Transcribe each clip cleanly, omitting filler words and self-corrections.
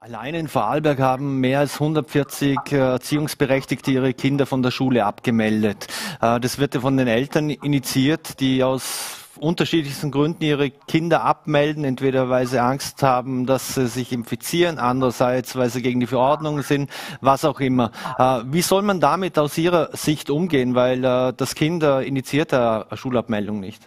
Allein in Vorarlberg haben mehr als 140 Erziehungsberechtigte ihre Kinder von der Schule abgemeldet. Das wird ja von den Eltern initiiert, die aus unterschiedlichsten Gründen ihre Kinder abmelden, entweder weil sie Angst haben, dass sie sich infizieren, andererseits weil sie gegen die Verordnung sind, was auch immer. Wie soll man damit aus Ihrer Sicht umgehen, weil das Kind initiiert eine Schulabmeldung nicht?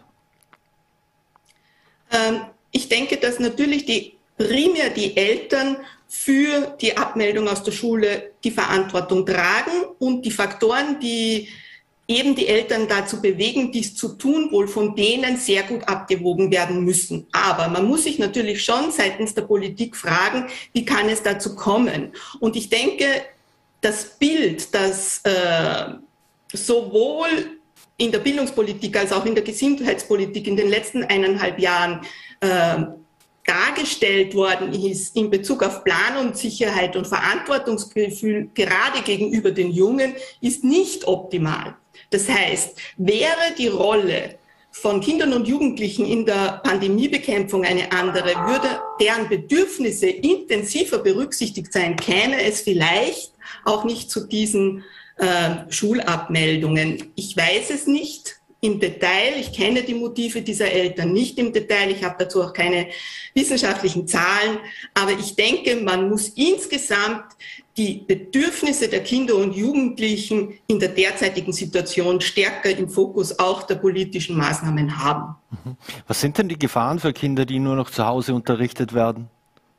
Ich denke, dass natürlich primär die Eltern für die Abmeldung aus der Schule die Verantwortung tragen und die Faktoren, die eben die Eltern dazu bewegen, dies zu tun, wohl von denen sehr gut abgewogen werden müssen. Aber man muss sich natürlich schon seitens der Politik fragen, wie kann es dazu kommen? Und ich denke, das Bild, das sowohl in der Bildungspolitik als auch in der Gesundheitspolitik in den letzten 1,5 Jahren dargestellt worden ist in Bezug auf Planungssicherheit und Verantwortungsgefühl, gerade gegenüber den Jungen, ist nicht optimal. Das heißt, wäre die Rolle von Kindern und Jugendlichen in der Pandemiebekämpfung eine andere, würde deren Bedürfnisse intensiver berücksichtigt sein, käme es vielleicht auch nicht zu diesen Schulabmeldungen. Ich weiß es nicht im Detail. Ich kenne die Motive dieser Eltern nicht im Detail. Ich habe dazu auch keine wissenschaftlichen Zahlen. Aber ich denke, man muss insgesamt die Bedürfnisse der Kinder und Jugendlichen in der derzeitigen Situation stärker im Fokus auch der politischen Maßnahmen haben. Was sind denn die Gefahren für Kinder, die nur noch zu Hause unterrichtet werden?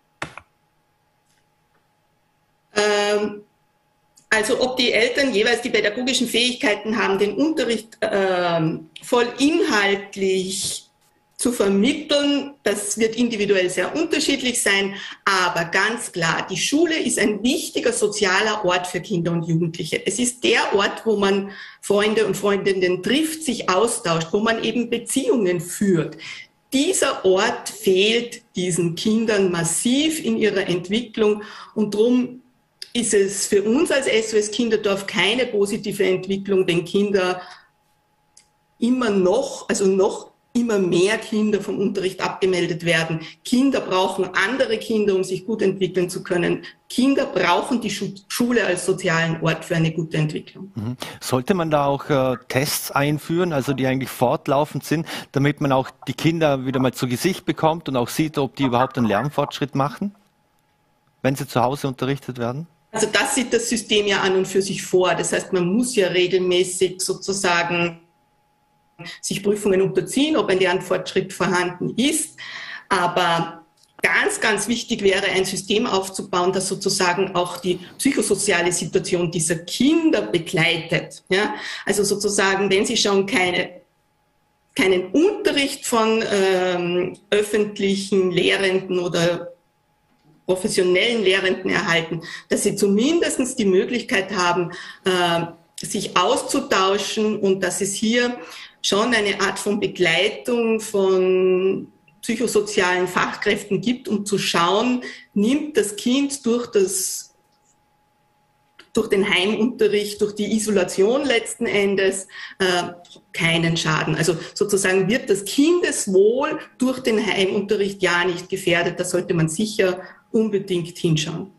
Also ob die Eltern jeweils die pädagogischen Fähigkeiten haben, den Unterricht voll inhaltlich zu vermitteln, das wird individuell sehr unterschiedlich sein. Aber ganz klar, die Schule ist ein wichtiger sozialer Ort für Kinder und Jugendliche. Es ist der Ort, wo man Freunde und Freundinnen trifft, sich austauscht, wo man eben Beziehungen führt. Dieser Ort fehlt diesen Kindern massiv in ihrer Entwicklung und darum ist es für uns als SOS Kinderdorf keine positive Entwicklung, wenn Kinder immer noch immer mehr Kinder vom Unterricht abgemeldet werden. Kinder brauchen andere Kinder, um sich gut entwickeln zu können. Kinder brauchen die Schule als sozialen Ort für eine gute Entwicklung. Sollte man da auch Tests einführen, also die eigentlich fortlaufend sind, damit man auch die Kinder wieder mal zu Gesicht bekommt und auch sieht, ob die überhaupt einen Lernfortschritt machen, wenn sie zu Hause unterrichtet werden? Also das sieht das System ja an und für sich vor. Das heißt, man muss ja regelmäßig sozusagen sich Prüfungen unterziehen, ob ein Lernfortschritt vorhanden ist. Aber ganz, ganz wichtig wäre, ein System aufzubauen, das sozusagen auch die psychosoziale Situation dieser Kinder begleitet. Ja? Also sozusagen, wenn sie schon keinen Unterricht von öffentlichen Lehrenden oder professionellen Lehrenden erhalten, dass sie zumindest die Möglichkeit haben, sich auszutauschen und dass es hier schon eine Art von Begleitung von psychosozialen Fachkräften gibt, um zu schauen, nimmt das Kind durch den Heimunterricht, durch die Isolation letzten Endes keinen Schaden. Also sozusagen wird das Kindeswohl durch den Heimunterricht ja nicht gefährdet. Da sollte man sicher unbedingt hinschauen.